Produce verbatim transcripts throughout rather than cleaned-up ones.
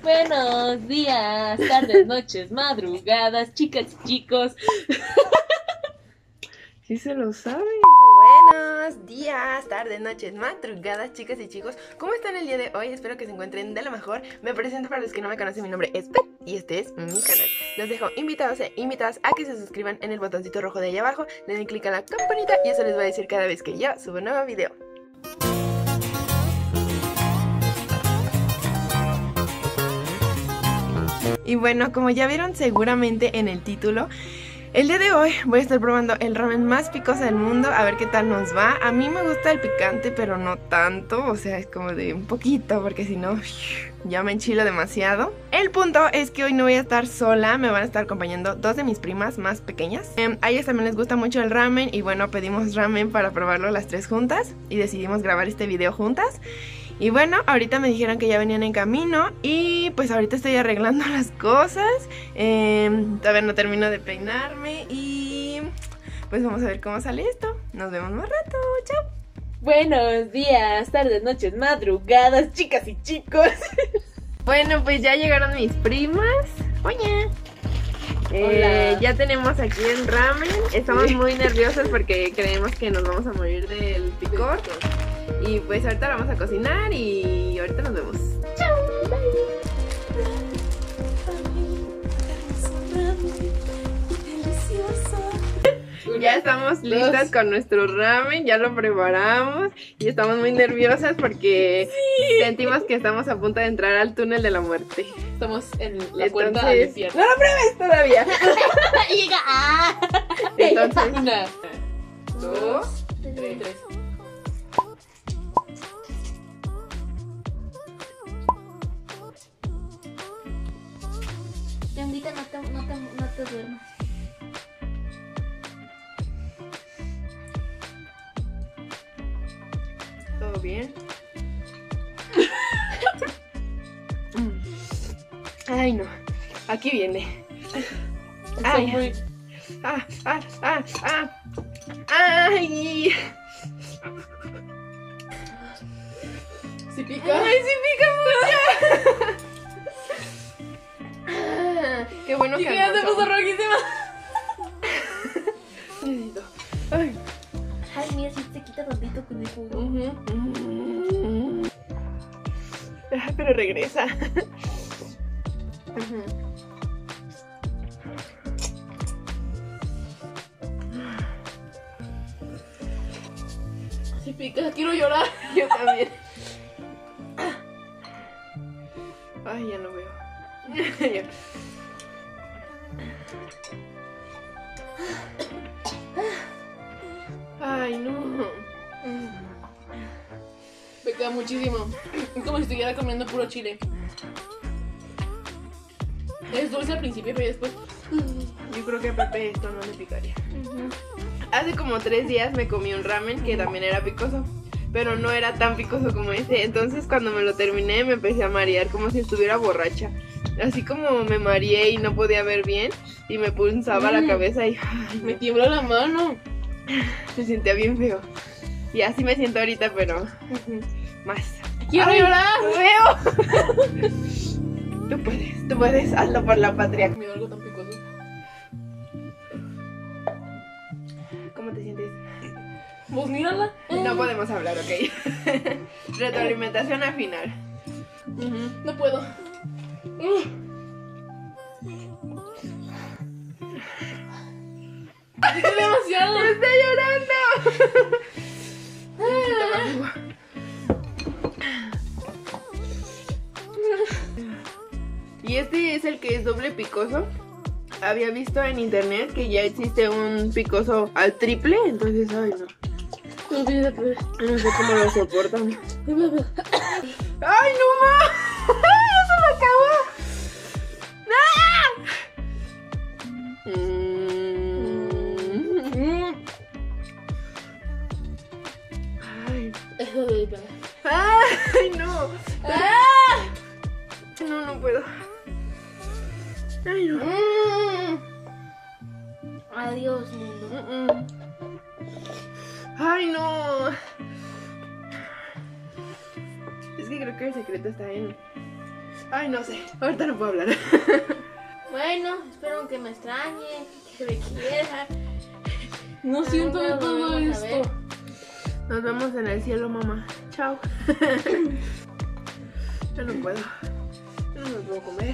Buenos días, tardes, noches, madrugadas, chicas y chicos. Sí se lo sabe. Buenos días, tardes, noches, madrugadas, chicas y chicos. ¿Cómo están el día de hoy? Espero que se encuentren de lo mejor. Me presento para los que no me conocen, mi nombre es Pet y este es mi canal. Los dejo invitados e invitadas a que se suscriban en el botoncito rojo de ahí abajo. Le den clic a la campanita y eso les va a decir cada vez que yo subo un nuevo video. Y bueno, como ya vieron seguramente en el título, el día de hoy voy a estar probando el ramen más picoso del mundo, a ver qué tal nos va. A mí me gusta el picante, pero no tanto, o sea, es como de un poquito, porque si no, ya me enchilo demasiado. El punto es que hoy no voy a estar sola, me van a estar acompañando dos de mis primas más pequeñas. Eh, a ellas también les gusta mucho el ramen y bueno, pedimos ramen para probarlo las tres juntas y decidimos grabar este video juntas. Y bueno, ahorita me dijeron que ya venían en camino y pues ahorita estoy arreglando las cosas. eh, Todavía no termino de peinarme y pues vamos a ver cómo sale esto. Nos vemos más rato, chao. Buenos días, tardes, noches, madrugadas, chicas y chicos. Bueno, pues ya llegaron mis primas. Oye. Eh, ya tenemos aquí el ramen. Estamos sí. muy nerviosos porque creemos que nos vamos a morir del picor. Y pues ahorita vamos a cocinar y ahorita nos vemos. ¡Chao! Ya estamos listas con nuestro ramen, ya lo preparamos y estamos muy nerviosas porque sí. sentimos que estamos a punto de entrar al túnel de la muerte. Estamos en la Entonces, puerta al infierno. ¡No lo pruebes todavía! Llega. Ah. Entonces, una, dos, tres. tres. Tiendita, no te, no te, no te duermas. ¿todo bien? Ay, no. Aquí viene. Ay, muy... ah, ah, ah, ah. Ay. ¿Sí pica? Ay, sí pica mucho. Qué bueno que ya se puso rojísima. Ay. Ay, mira, si se quita tantito con el jugo. Uh-huh. Uh-huh. Ay, pero regresa. Uh-huh. Sí pica, quiero llorar. Yo también. Ay, ya no veo. Ay, no. Pica muchísimo. Es como si estuviera comiendo puro chile. Es dulce al principio, pero después... Yo creo que a Pepe esto no le picaría. Uh-huh. Hace como tres días me comí un ramen que también era picoso, pero no era tan picoso como ese. Entonces cuando me lo terminé me empecé a marear como si estuviera borracha. Así como me mareé y no podía ver bien y me punzaba mm. la cabeza y... Ay, me tiembla la mano. Se sentía bien feo. Y así me siento ahorita, pero... Uh-huh. Más. ¡Quiero Ay, llorar! ¡Veo! Tú puedes, tú puedes, hazlo por la patria. Me dio algo tan picoso. ¿Cómo te sientes? Pues mírala. No podemos hablar, ¿ok? Retroalimentación al final. Uh-huh. No puedo. Uh. ¡Pica demasiado! ¡Me está llorando! Y este es el que es doble picoso. Había visto en internet que ya existe un picoso al triple, entonces, ay no. No sé cómo lo soportan. ¡Ay, no más! ¡Ya se me acabó! ¡Ah! Mm. Ay. ¡Ay, no! ¡Ah! No, no puedo. Ay, no. Mm. Adiós, mundo. Mm-mm. Ay, no. Es que creo que el secreto está en Ay, no sé. Ahorita no puedo hablar. Bueno, espero que me extrañe, que me quiera. No siento de Nunca todo volvemos a ver. esto. Nos vemos en el cielo, mamá. Chao. Yo no puedo. Yo no me puedo comer.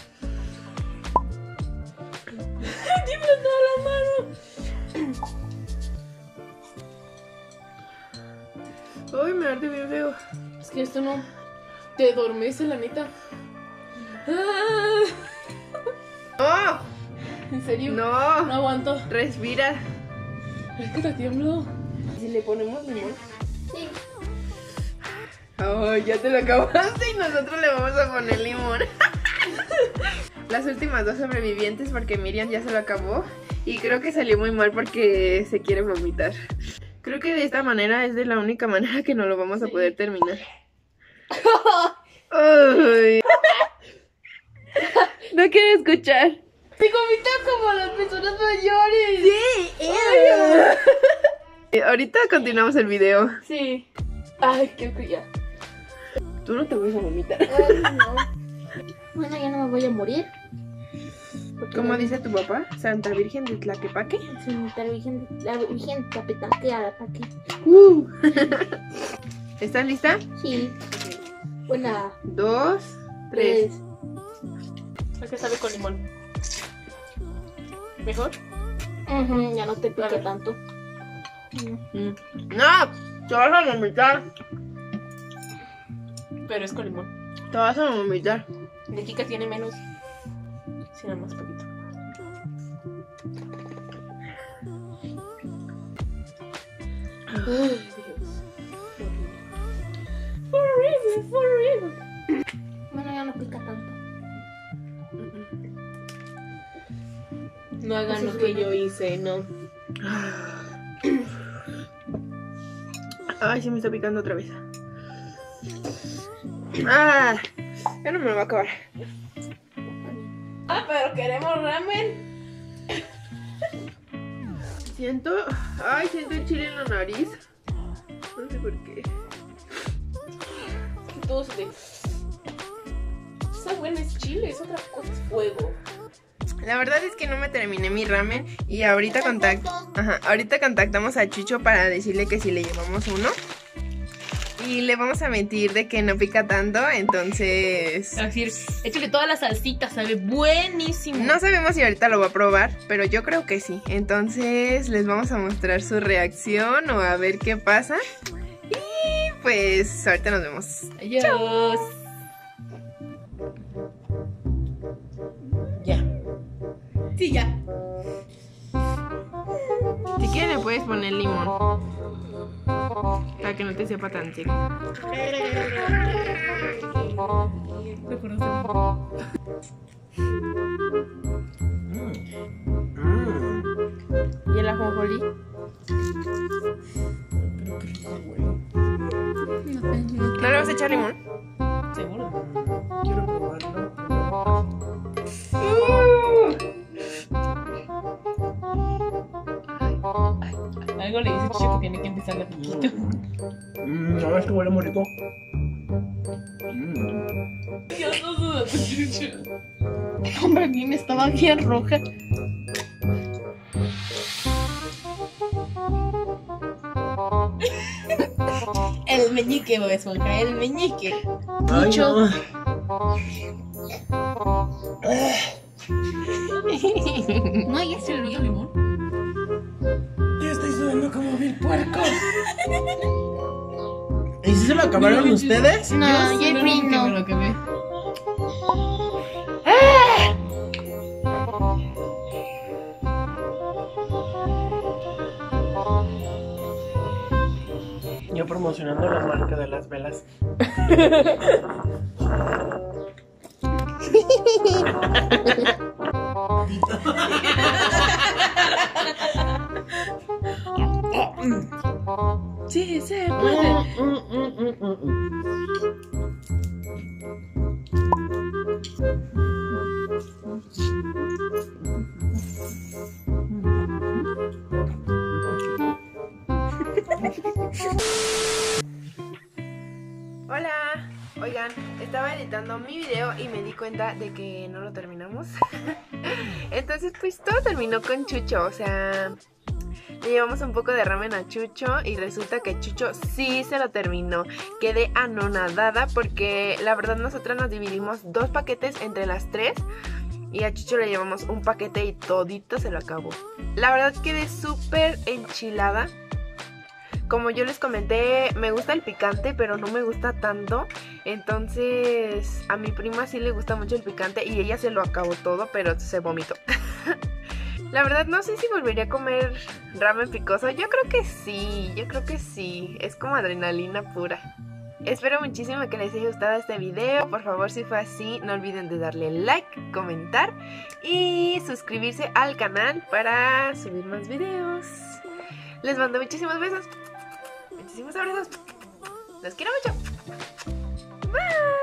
Tiembla toda la mano. Uy, me arde bien feo. Es que esto no te adormece, la neta. Ah, ¡No! ¿En serio? No ¡No! aguanto. Respira. Es que te tiemblo. Si le ponemos limón. Sí. Ay, ya te lo acabaste y nosotros le vamos a poner limón. Las últimas dos sobrevivientes porque Miriam ya se lo acabó. Y creo que salió muy mal porque se quiere vomitar. Creo que de esta manera es de la única manera que no lo vamos a poder terminar. Ay. No quiero escuchar. Se vomita como las personas mayores. Sí. Ahorita continuamos el video. Sí. Ay, creo que ya. Tú no te vas a vomitar. Ay, no. Bueno, ya no me voy a morir. ¿Cómo dice tu papá? Santa Virgen de Tlaquepaque. La Virgen, la Virgen Tapetaque a la paque. Uh. ¿Estás lista? Sí. Una, Dos, tres. tres. ¿A qué sabe con limón? ¿Mejor? Ujú, ya no te pique A ver. tanto. Mm. ¡No! Te vas a vomitar. Pero es con limón. Te vas a vomitar. De Kika tiene menos. Sí, nada más poquito. Ay, Dios. Horrible, horrible. Bueno, ya no pica tanto. No hagan lo que yo hice, no. Ay, se me está picando otra vez. Ah, ya no me lo va a acabar. Ah, pero queremos ramen. Siento, ay, siento el chile en la nariz. No sé por qué. Que todo se te... Esa buena es chile, es otra cosa, es fuego. La verdad es que no me terminé mi ramen y ahorita, contact... Ajá, ahorita contactamos a Chucho para decirle que si le llevamos uno. Y le vamos a mentir de que no pica tanto, entonces... Es decir, échale toda la salsita, sabe buenísimo. No sabemos si ahorita lo va a probar, pero yo creo que sí. Entonces les vamos a mostrar su reacción o a ver qué pasa. Y pues ahorita nos vemos. Adiós. Ya. Sí, ya. Si quieres le puedes poner limón. Para que no te sepa tan seco. ¿Y el ajonjolí? ¿No le vas a echar limón? ¿Seguro? Quiero probarlo. Algo le dice Chucho que tiene que empezar de poquito. Mmm, no, es que huele muy rico. Mm. Dios, no dudas, Chucho. Hombre, a mí me estaba bien roja. El meñique, Bob Esponja, el meñique. Ay, Mucho. no. No, ya se olvidó. limón? Yo estoy sudando como mil puerco. ¿Y si se lo acabaron Mira, ustedes? No, Yo ya sí, el Brin que me no. lo acabé. Yo promocionando la marca de las velas. Sí, se puede. Hola, oigan, estaba editando mi video y me di cuenta de que no lo terminamos. Entonces pues todo terminó con Chucho, o sea, le llevamos un poco de ramen a Chucho y resulta que Chucho sí se lo terminó. Quedé anonadada porque la verdad nosotras nos dividimos dos paquetes entre las tres y a Chucho le llevamos un paquete y todito se lo acabó. La verdad quedé súper enchilada. Como yo les comenté, me gusta el picante, pero no me gusta tanto. Entonces, a mi prima sí le gusta mucho el picante y ella se lo acabó todo, pero se vomitó. La verdad no sé si volvería a comer ramen picoso. Yo creo que sí, yo creo que sí. Es como adrenalina pura. Espero muchísimo que les haya gustado este video. Por favor, si fue así, no olviden de darle like, comentar y suscribirse al canal para subir más videos. Les mando muchísimos besos. Muchísimos abrazos. Los quiero mucho. Bye.